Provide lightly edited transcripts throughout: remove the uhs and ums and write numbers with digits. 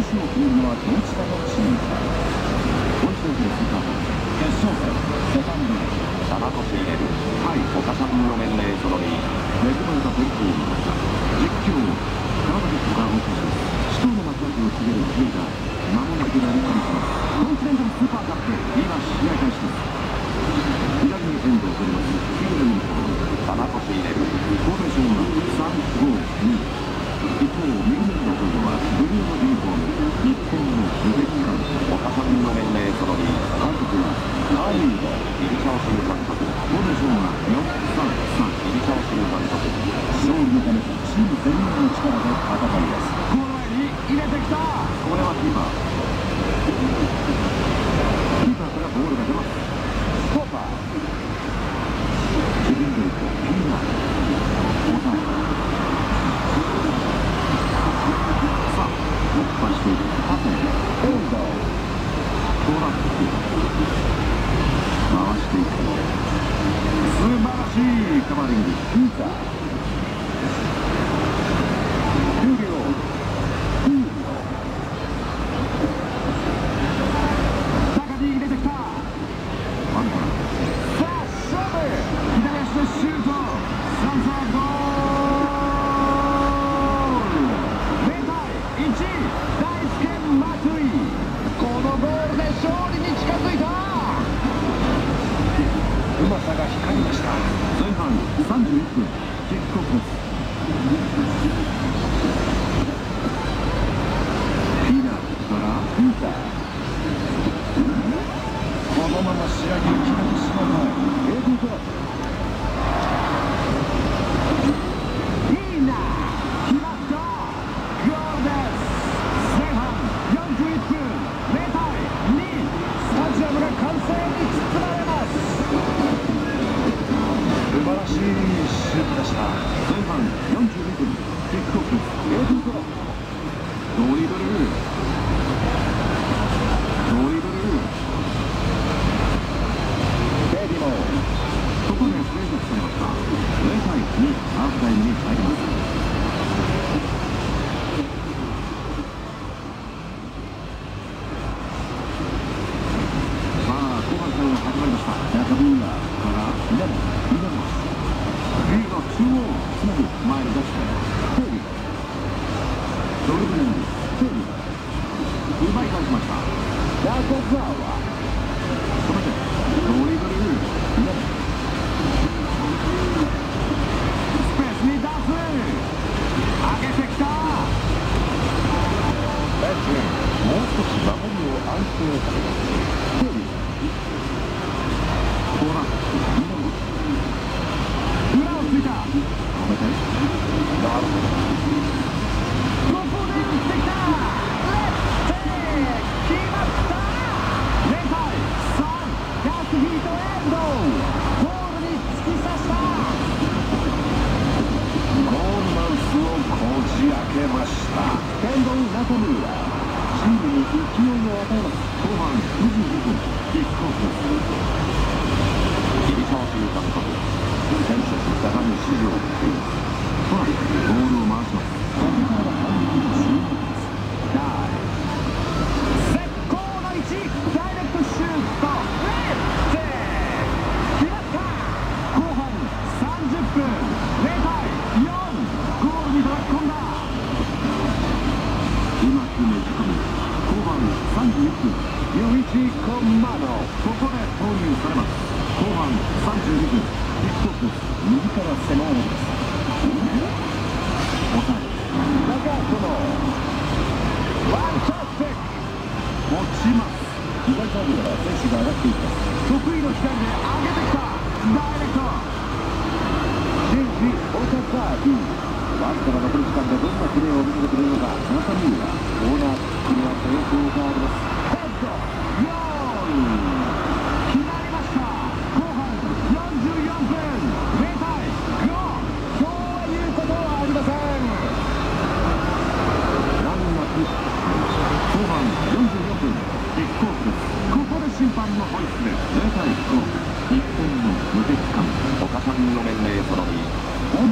勝を決めるのはどちらのチームか。今週のスーパーボウル決勝戦セカンド田中茂対岡さんの年齢その2。 恵まれた天候の中、実況川崎とがお送りします。死闘の幕開けを告げるプレーが間もなくなりかけます。コンチネンタルスーパーカップ、今試合開始です。左にエンドを取ります黄色のユニフォーム田中茂フォーメーションは352。一方、右にの方はブルーのユニフォーム日本の無敵艦岡さんの年齢その2。 監督はカーリードイリチャオシム監督。 フォーメーションは433。 イリチャオシム監督。 勝利のためチーム全員の力で戦います。ゴール前に入れてきた。これはキーパーからボールが出ます。ストッパー自分で行くピーナーボタンさあ突破していくパスエンドトラック回していく素晴らしいカバーリングピーザ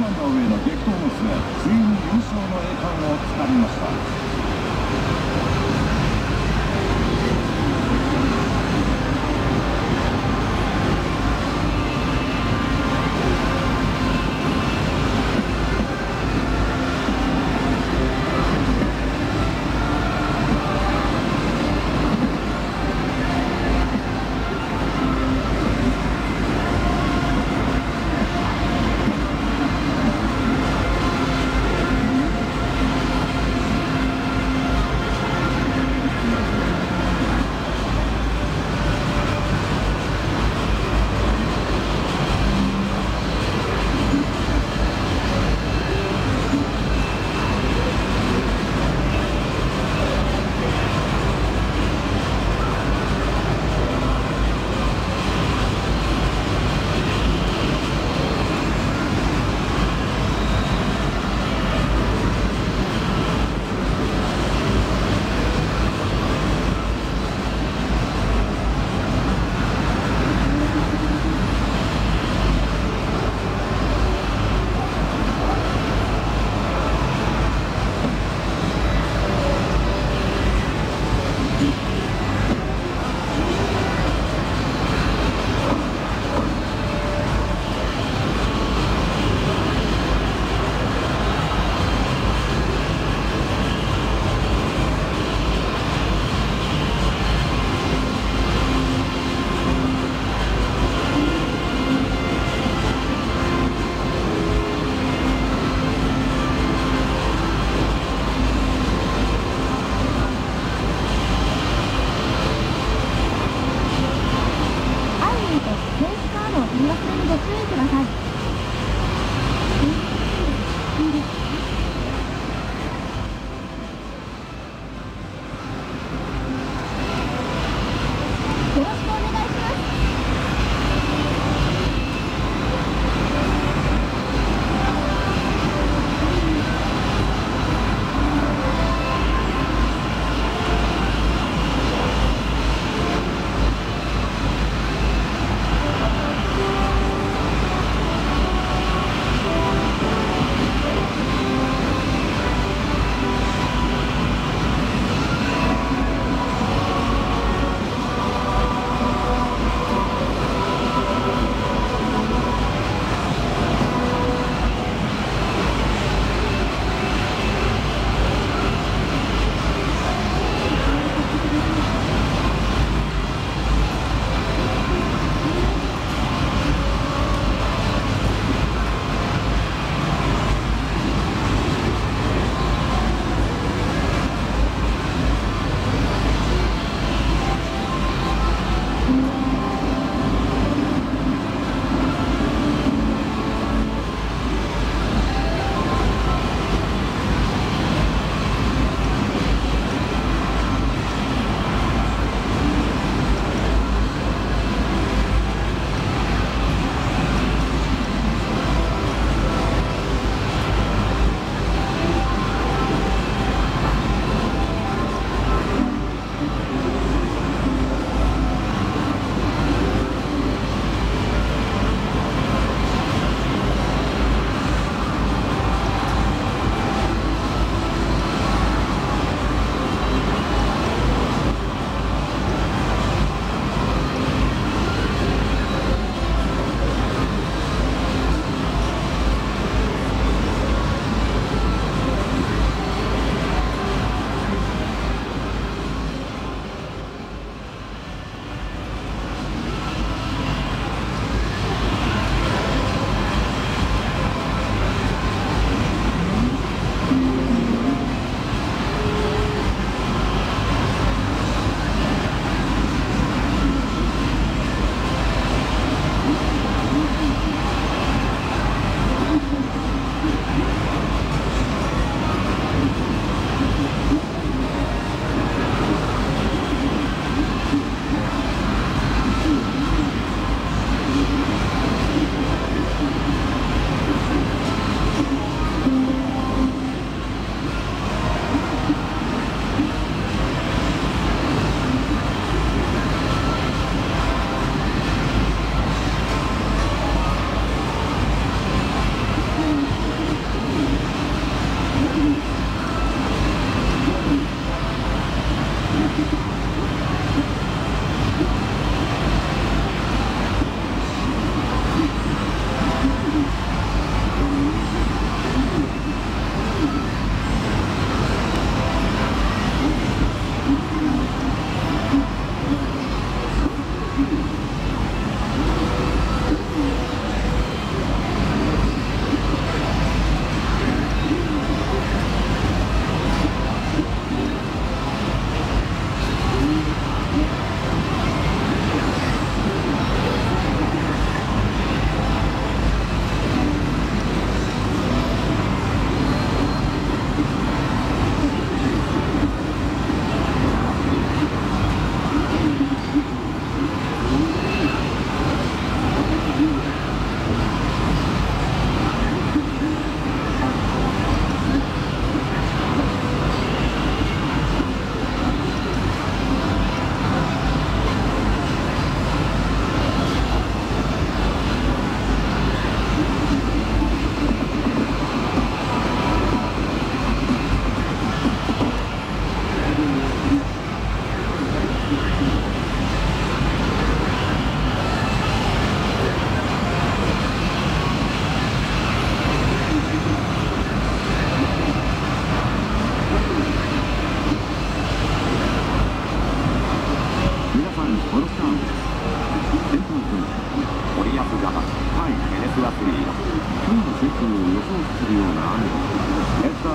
田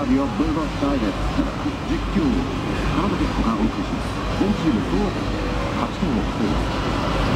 ラビオブルドッグダイレクト。実況カナダキックがお送りします。全チーム総合勝ち点を競います。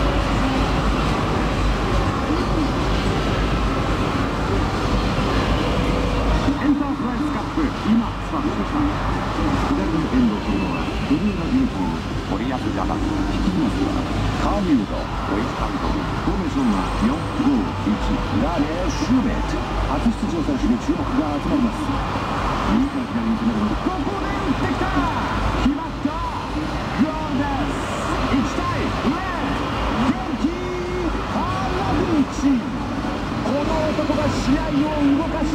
エンタープライズカップ、今スタートしました。左のエンドを取るのはブルーのユニフォーム森保ジャパン。 引きますはカーミュードドイツ監督。 フォーメーションは4-5-1。ラレー・シューメット、初出場選手に注目が集まります。右から左に攻めるの。ここで打ってきた、決まった、ゴールです。1対0。元気ハラビーチ、この男が試合を動かした。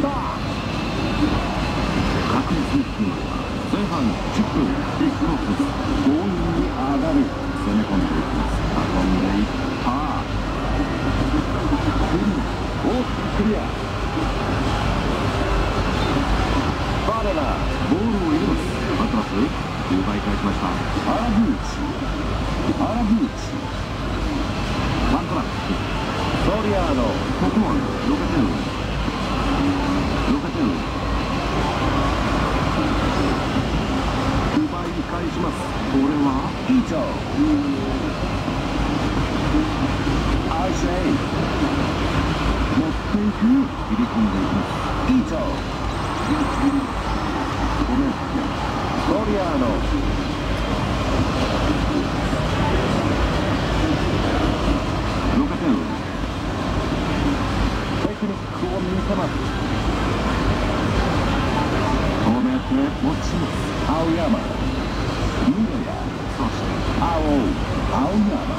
確実に決まった。前半10分、ビッグロス強引に上がる、攻め込んでいきます。運んでいった、大きくクリア。バレナボールを入れます。バトラス奪い返しました。アラブーチ、アラブーチ、ワントラック、ソリアーノ、ここはロカテル、ロカテル奪い返します。これはイート、アイシェイ持っていく、切り込んでいきます。イート、ごめん、ソリアーノ、ロカテルテクニックを見せます。止めて持ちます。青山、ミロヤ、そして青山、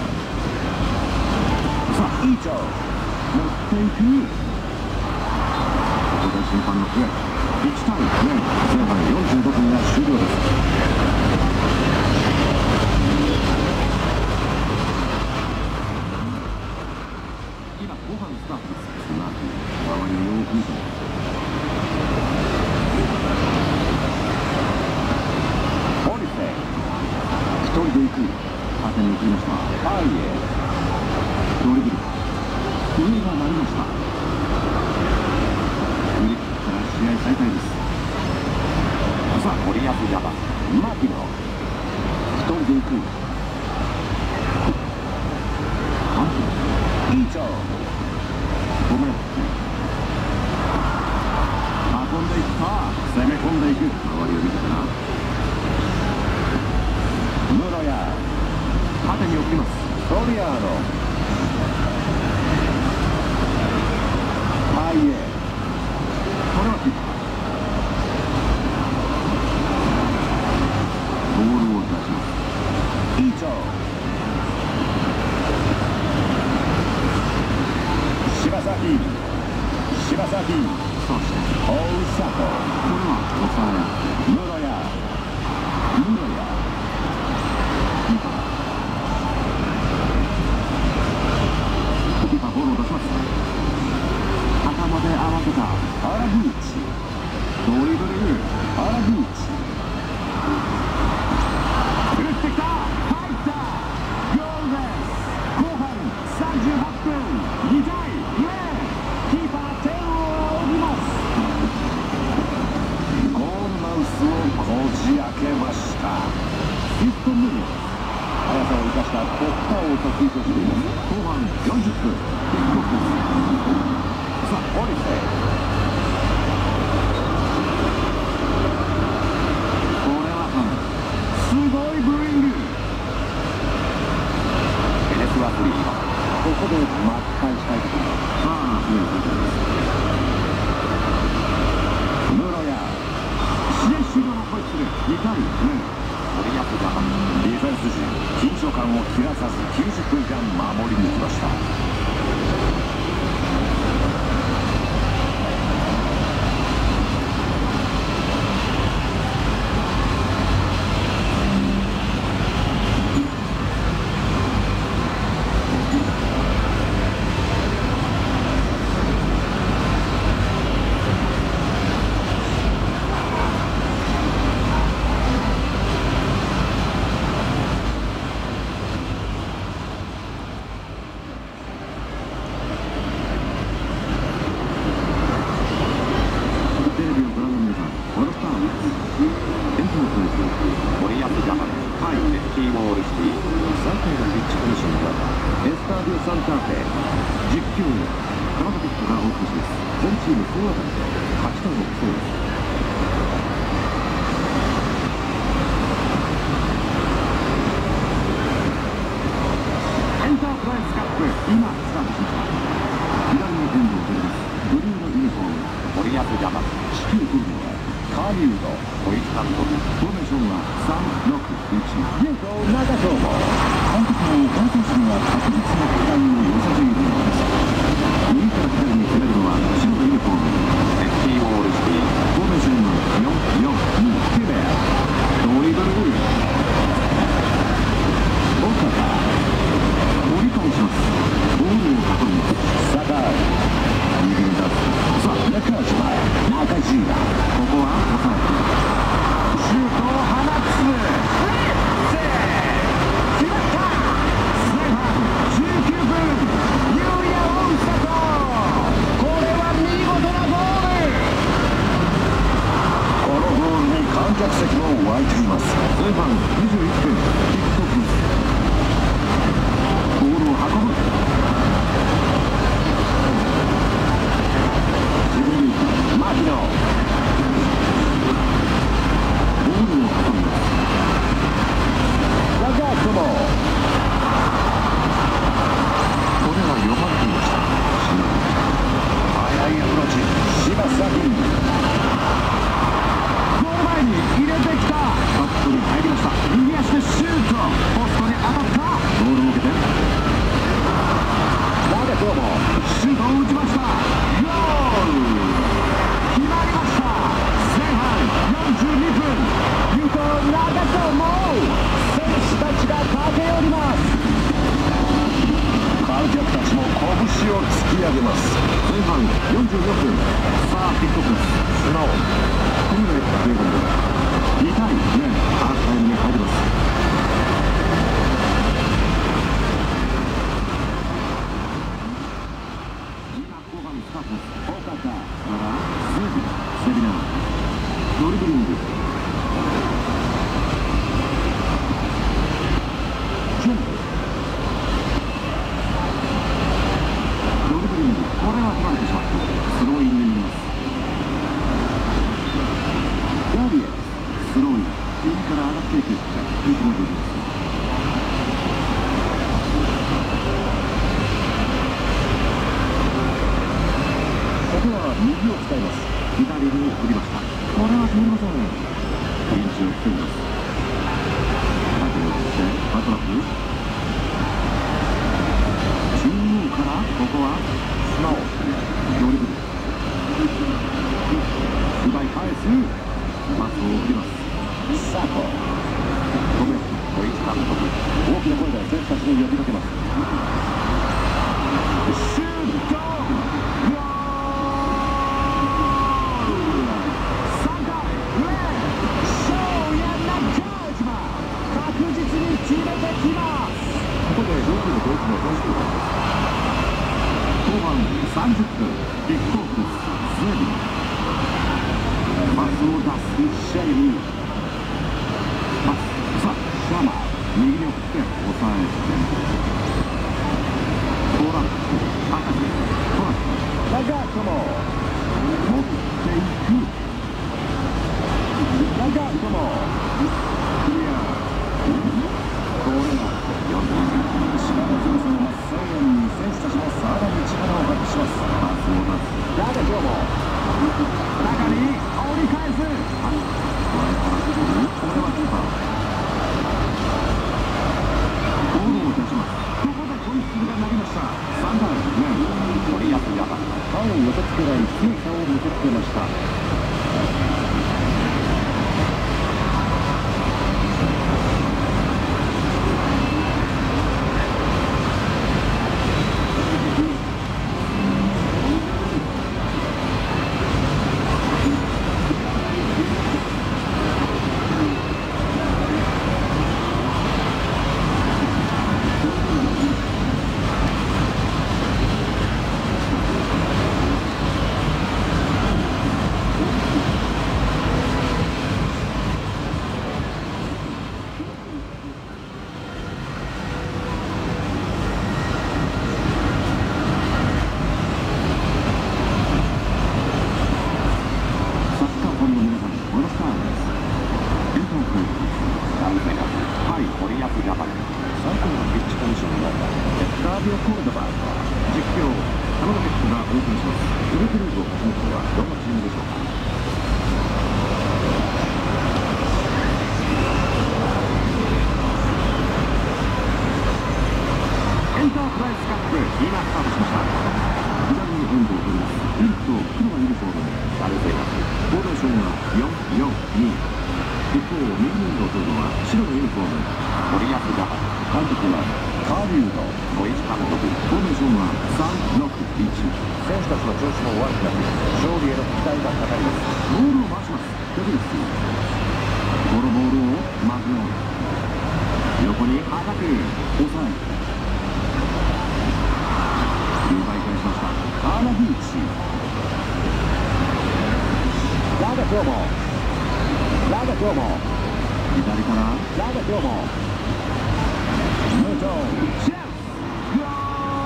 さあイート、持っていく、ここで審判の笛。1対0、前半45分が終了です。今後半スタートです。まず周りをよく見て、オリセ一人で行く、縦に送りました。アイエドリブル、笛が鳴りました。振り切ったら試合再開です。さあ森保ジャパン。 マキノ一人で行く、イーチョ、ごめん、運んでいった、攻め込んでいく、周りを見てたな。ムロヤ縦に送ります。ソリアーノ、ハイエ、これはキック、ボールを出します。イーチョ、柴崎、柴崎、そして大里、これは抑え、ムロヤ、ムロヤ、キーパーボールを出します。頭で合わせたアラブーチ、ドリブル、アラブーチ、打ってきた、入った、ゴールです。後半38分、2対0、キーパー点を仰ぎます。ゴールマウスをこじ開けました。ヒットムーブ、速さを生かした突破を得意としています。後半40分、キックオフです。さあオリセ、これはすごいブーイング。 ベネスワフリー。 ここで巻き返したいところ。さあ強い展開です。ムロヤ、試合終了のホイッスル、2対0。 森保ジャパン。 ディフェンス陣、緊張感を切らさず90分間守り抜きました。 エスターディオ・サンターフェ実況川崎人がお送りします。全チーム総当たり8対6そうです。エンタープライズカップ今スタートしました。左のエンドを取りますブルーのユニフォーム森保ジャパン指揮を執るのはカーリウド小池監督フォーメーションは361 ゲート長丁場監督もこの選手には確実な期待を寄せているのです。右から左に攻めるのは白のユニフォームセフティーウォールシティフォーメーションは442ケベアドリブル岡田折り返します。ボールを運びます坂井右に出すさあ中島中島ここは抑えてシュートを放つ決まった前半19分優也を打ったとこれは見事なゴール。このゴールに観客席も沸いています。前半21分キックオフボールを運ぶ自分で行く牧野ボールを運びます長友これは読まれていました。速いアプローチ柴崎ゴール前に入れてきたカットに入りました。右足でシュートポストに当たったボールを受けて長友シュートを打ちましたゴール決まりました。前半42分ユト長友選手たちが駆け寄ります。観客たちも拳を突き上げます。前半44分さあキックオフ素直このレッドということで2対0ハーフタイムに入ります。今後半スタートです。岡田からセビナドリブリングジョンドリブリングこれは取られてしまったスローインになります。ガビエスローイン右から上がっていくピークの部分です。ここは右を使います。左に振りました。これは通りません。ピンチを防ぎます。縦を振ってバトラップ中央からここは素直ドリブル奪い返すパスを送ります。さあごめん小池監督大きな声で選手たちに呼びかけます。シュートゴール3回翔也中島確実に決めてきます。ここで両チームドイツの選手です。後半30分キックオフです。スウェーデンパスを出すシェイリーパスさあシャマー右に送って抑えてトラップ高くトラップ長友持っていく長友クリアこれは4点芝の強さを声援に選手たちもさらに力を発揮します。パスを出す長友中に折り返すこれはキーパーボールを出します。 森保ジャパン。 最高のピッチコンディションになった。 ダービオ・コルドバー実況カナダ鉄がお送りします。グループリーグを勝ち抜くのはどのチームでしょうか。エンタープライズカップ今スタートしました。左にエンドを取ります。ピンクと黒のユニフォームサルゼガス。 フォーメーションは4-4-2。一方右にエンドを取るのは白のユニフォーム森保ジャパン。 監督はカービュード。 小石監督。 フォーメーションは3-6-1。 選手たちの調子も悪くなって勝利への期待がかかります。 ボールを回します。ダブルス。このボールをマグノン横にはたく抑え奪い返しました。カーナビーチラガ今日も左からラガ今日もムートチェンスゴー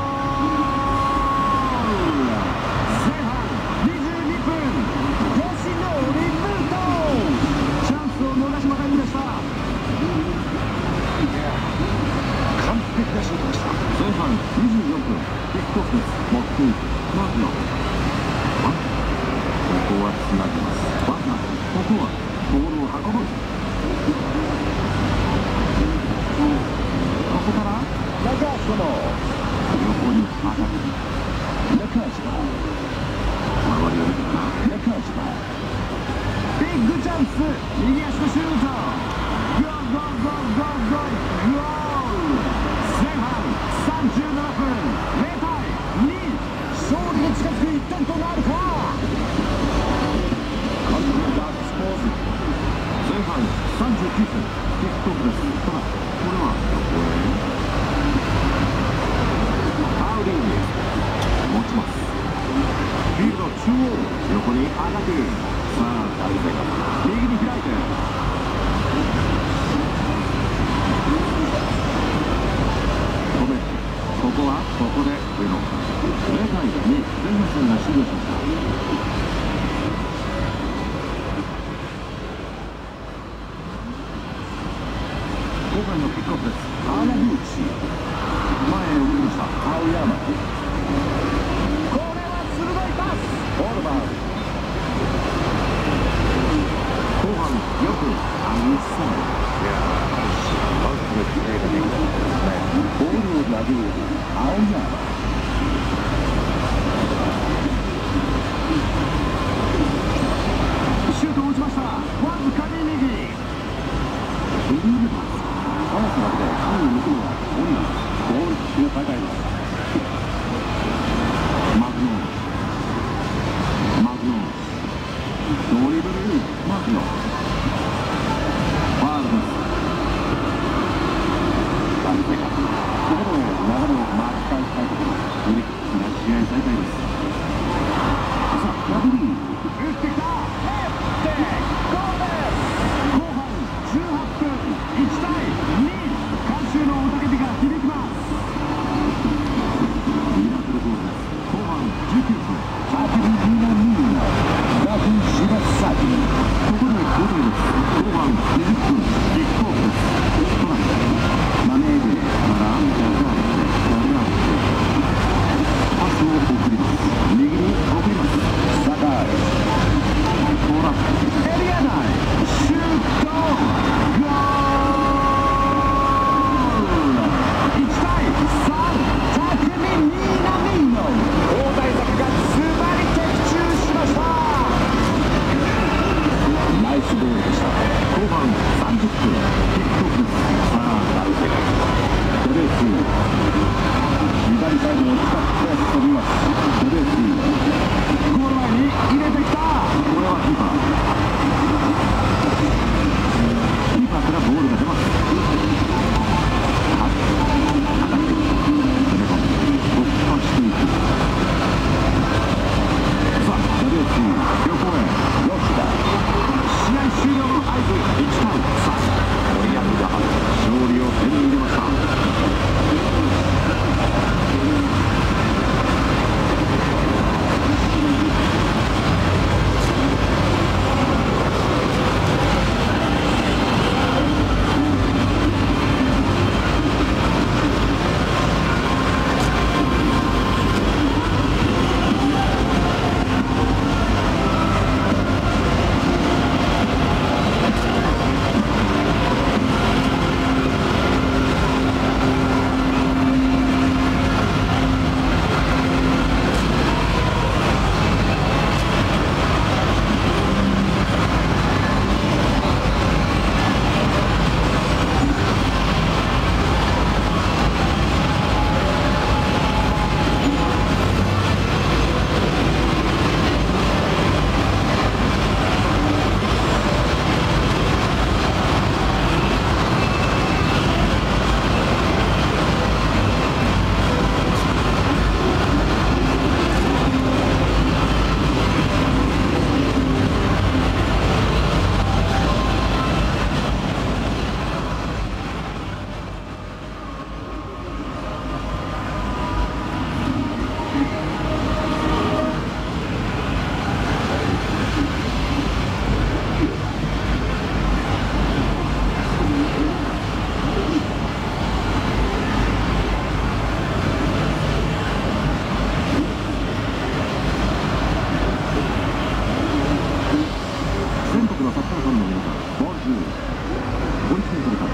ル前半22分吉野リムートチャンスを逃しませんでした。 完璧なシュートでした。 前半24分キックオフです。持っていくマークのここはつなぎます。バカここはボールを運ぶ。ここからラガーショの横にはたく中島周りを見てから中島ビッグチャンス右足のシュートゴーゴーゴーゴーゴーゴー前半37分0対2 勝利に近づく1点となるか。 監督のガッツポーズ。前半39分キックオフです。ただこれはどこへパウリーニ持ちます。フィールド中央横にアタック。さあサルゼガス右に開いて止めてここはここで上野0対2前半戦が終了しました。後半のキックオフです。カーナビーチ前へ送りました。青山これは鋭いパス。オールバー後半よくアンサーボールを投げる青山シュートを打ちました。わずかに右フリーレバーパスだけで前に向くのは無理なんです。ゴールキックが高いです。 マグノンドリブルマグノンファールです。 サルゼガス。 ここで流れを巻き返したいところオリックスが試合再開です。さあラブリー打ってきたゴールです。 後半18分1対2観衆の雄たけびが響きます。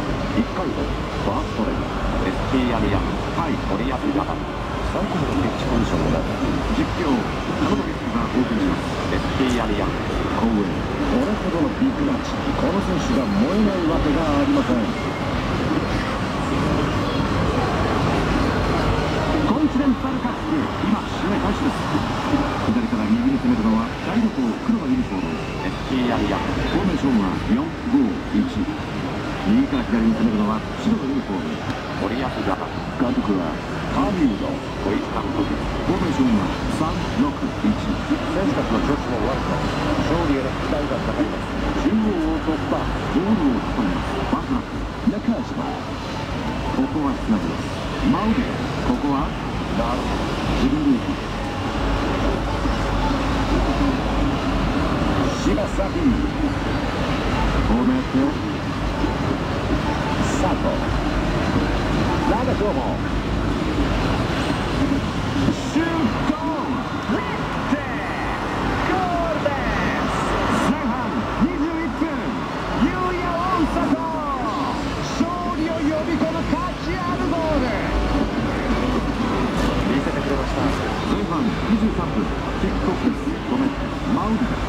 1回のファーストレグ ST アリアン対森保ジャパン。 最高のピッチコンディションを実況門野がお送りします。 ST アリアン後衛これほどのビッグマッチ、この選手が燃えないわけがありません。 コンチネンタルカップ、今試合開始です。左から右に攻めるのは大旅行黒のユニフォーム ST アリアン。 フォーメーションは451。右から左に攻めるのは白のユニフォーム森保ジャパン。 監督はハービード。 小石監督。 フォーメーションは361。 選手たちの調子も悪く、勝利への期待がかかります。 中央を突破、ボールを掴みます。バスラック中島、ここはつなぎます。マウデ、ここは自分で行く。 柴崎、 フォーメーション佐藤、長友、 シュート、打ってゴールです。前半21分、ユーヤ大迫、勝利を呼び込む価値あるゴール。 見せてくれました。 前半23分、キックオフです。止めてマウディだ。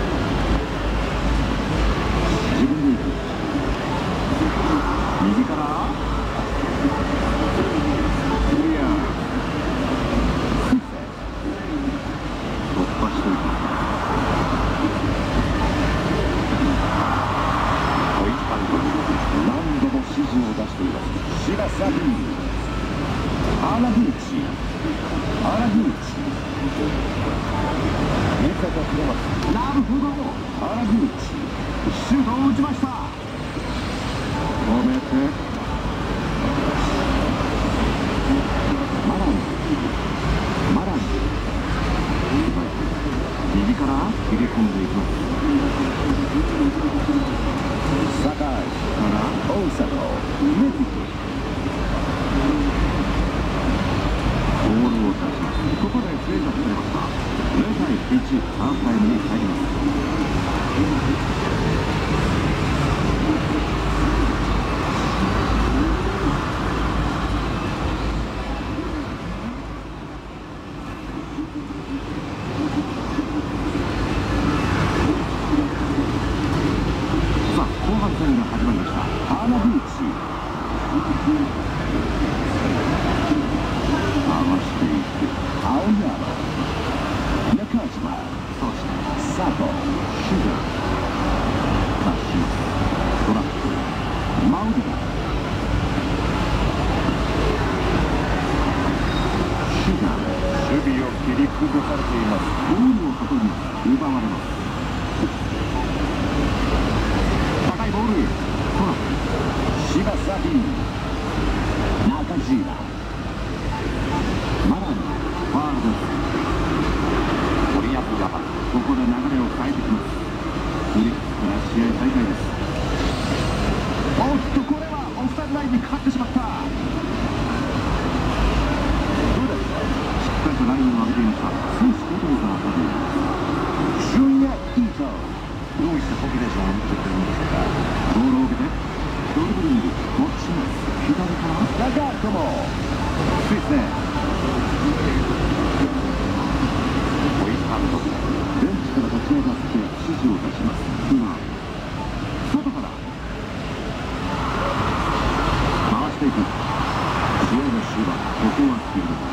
自分で行く。右からクリア。突破していく。 小石監督。 何度も指示を出しています。柴崎、アラグーチ、アラグーチ、見せてくれます。 なるほど、 アラグーチ、 シュートを打ちました。止めてマラン、マラン、右から切り込んでいきます。 酒井から大迫、メディク、 ボールを出します。ここでプレーがされました。0対1、ハーフタイムに入ります。さあ、後半戦が始まりました。 アラグーチ、 合わしていく。 青山、中島、 そして佐藤、 シュガー、タッシュ、トラップ、マウディガ、シュガー、 守備を切り崩されています。 ボールを運びます。奪われます。高いボール、トラップ、 柴崎、中島、 マラン、ファールです。 森保ジャパン。 ここで流れを変えてきます。フリックから試合再開です。おっと、これはオフサイドラインにかかってしまった。どうですか。しっかりとラインを上げていました。選手交代があったというジュニア・イート、どういったコンビネーションを見せてくれるんでしょうか。 ボールを受けてドリブリング、持ちます。左から長友、 スイスで小石監督。 ベンチから立ち上がって指示を出します。今外から回していく。試合の終盤、ここはスピードです。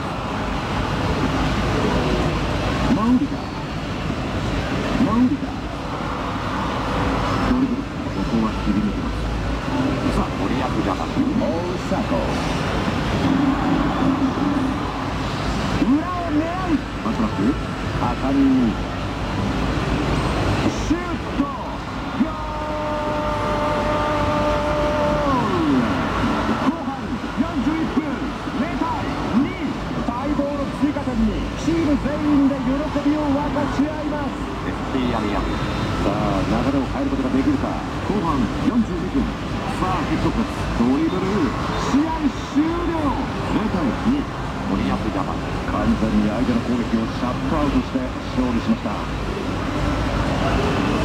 マウリカ、マウリカ、ドリブル、ここは切り抜けます。さあ、 森保ジャパン。 大迫、 裏を狙う。バックバック、 高見、 シュート、ゴール。後半41分、0対2。 待望の追加点にチーム全員で喜びを分かち合います。 ST アリアン。 さあ、流れを変えることができるか。 後半42分、さあキックオフです。ドリブル、試合終了。0対2。 森保ジャパン。 完全に相手の攻撃をシャットアウトして勝利しました。